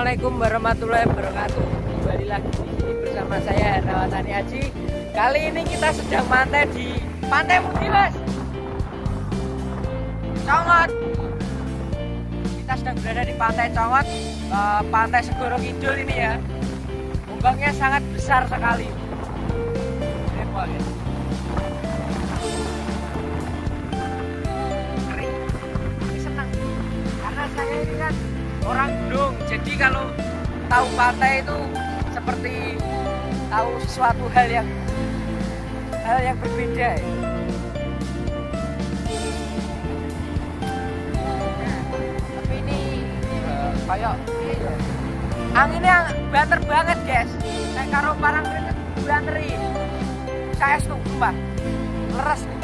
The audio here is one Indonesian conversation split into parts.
Assalamualaikum warahmatullahi wabarakatuh. Kembali lagi di sini bersama saya Rawatani Aji. Kali ini kita sedang mantai di Pantai Mutilas, Congot. Kita sedang berada di Pantai Congot, Pantai Segoro Kidul ini ya. Ombaknya sangat besar sekali. Ini senang karena saya ini kan orang gunung, jadi kalau tahu pantai itu seperti tahu sesuatu hal yang berbeda ya. Tapi ini kayak anginnya banter banget guys, kayak karo parang banteri. Saya sumpah leres nih.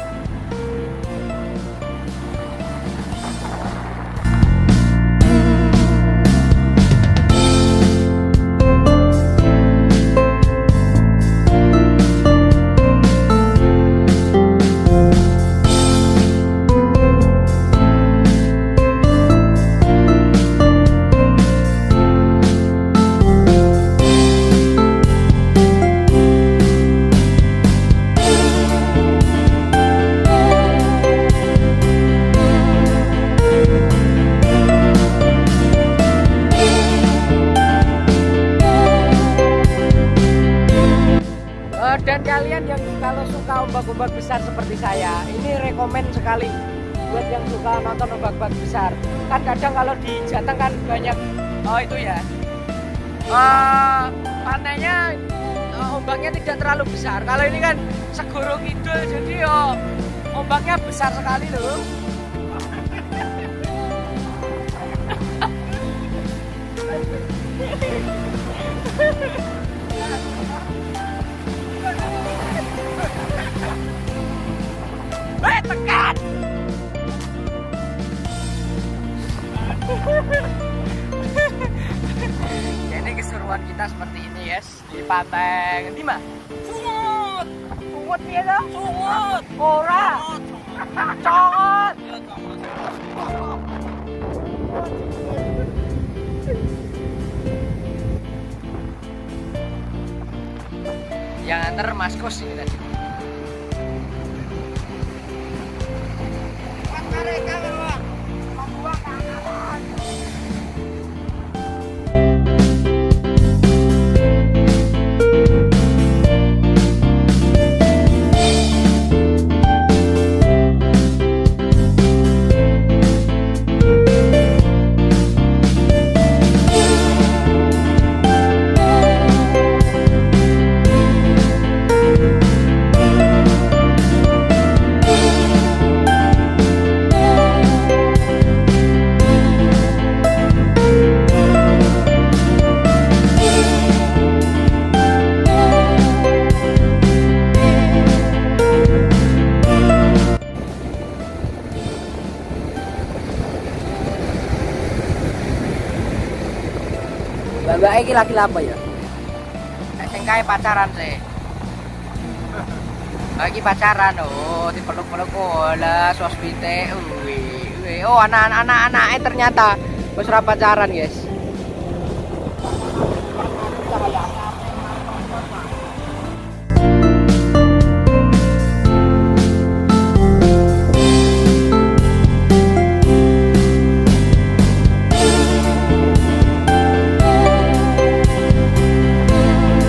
Dan kalian yang kalau suka ombak-ombak besar seperti saya, ini rekomen sekali buat yang suka nonton ombak-ombak besar. Kan kadang kalau di Jateng kan banyak itu ya, pantainya ombaknya tidak terlalu besar. Kalau ini kan Segoro Kidul, jadi ombaknya besar sekali loh. Tekan. Jadi keseruan kita seperti ini yes, di pantai ngendi mah? Sungut. Sungut piye to? Sungut. Ora. Congot. Yang antar Mas Kos ini tadi. Mbak iki laki apa ya? Sing kae pacaran sih. Lagi pacaran dipeluk-peluk lah sosbite. Oh, anak-anaknya ternyata wis ora pacaran, guys.